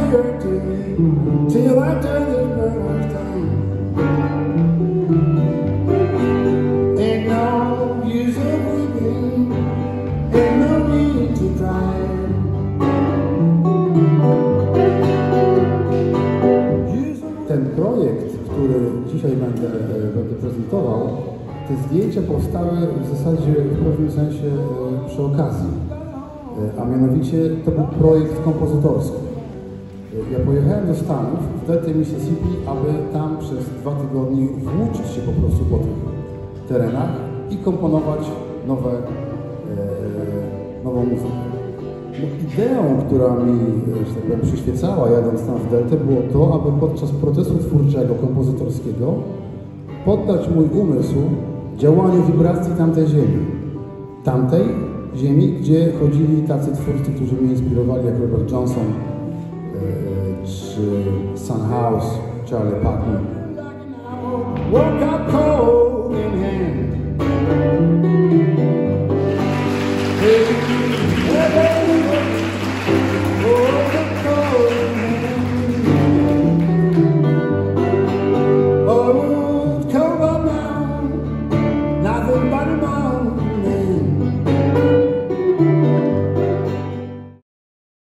hurt till I turn the burn down. Ain't no use of weeping, ain't no need to cry. Ten projekt, który dzisiaj będę prezentował, te zdjęcia powstały w zasadzie w pewnym sensie przy okazji, a mianowicie to był projekt kompozytorski. Ja pojechałem do Stanów, w deltę Mississippi, aby tam przez 2 tygodnie włóczyć się po prostu po tych terenach i komponować nową muzykę. Ideą, która mi, że tak powiem, przyświecała jadąc tam w deltę, było to, aby podczas procesu twórczego, kompozytorskiego poddać mój umysł działaniu wibracji tamtej ziemi. Tamtej ziemi, gdzie chodzili tacy twórcy, którzy mnie inspirowali, jak Robert Johnson, czy Son House, Charlie Patton.